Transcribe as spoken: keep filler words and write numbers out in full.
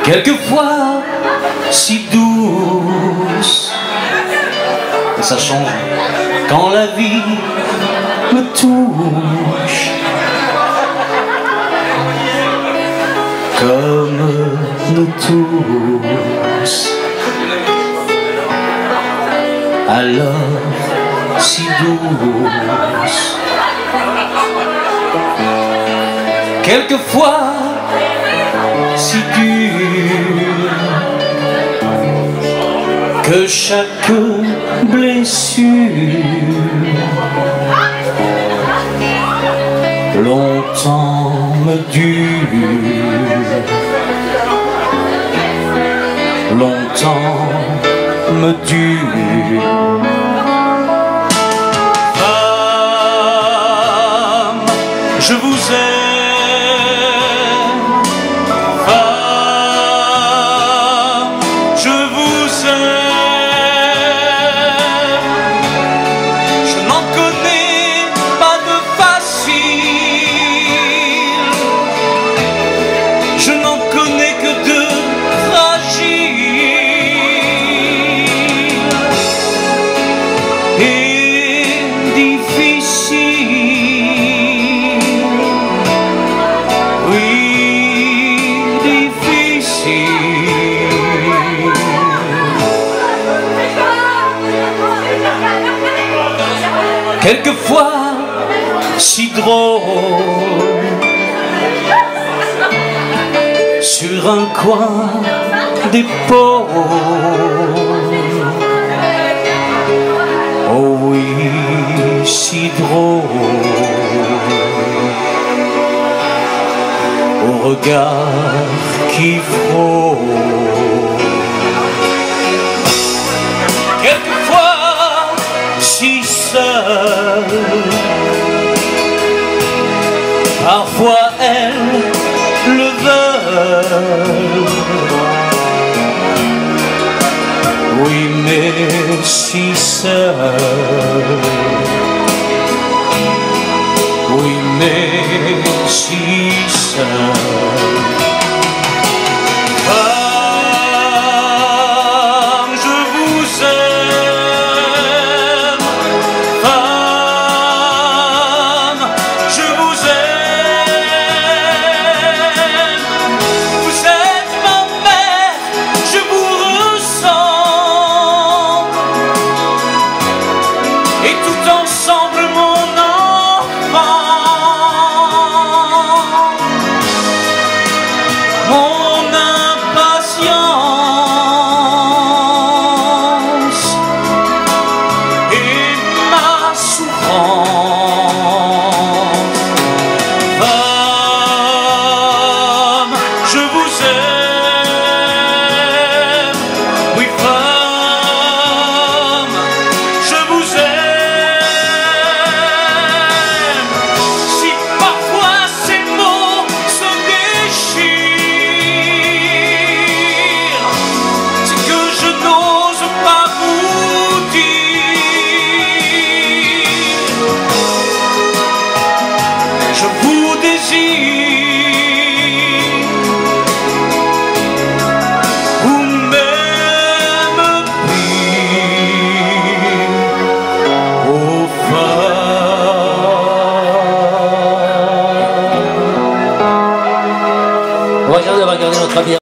quelquefois si douce. Et ça change quand la vie me touche, comme nous tous. Alors si douce, quelquefois si dure, que chaque blessure longtemps me dure, longtemps me dure. Femme, je vous aime. Femme, je vous aime. Je n'en connais pas de facile, je n'en connais que de fragile et difficile. Oui, difficile. Quelquefois si drôle, sur un coin d'épaule. Oh oui, si drôle, au regard qui frôle. Quelquefois si seul, parfois elle le veut. Oui, mais si seul. Oui, mais si seul. Femme, je vous aime. Femme, je vous aime. Vous êtes ma mère, je vous ressens. Et tout ensemble mon enfant, mon impatience et ma souffrance. Femme, je vous aime. Oui, femme, je vous aime. Si parfois ces mots se déchirent, c'est que je n'ose pas vous dire. Je vous désire, vous m'aimez pire. Oh femme. On va regarder, on va regarder notre ami.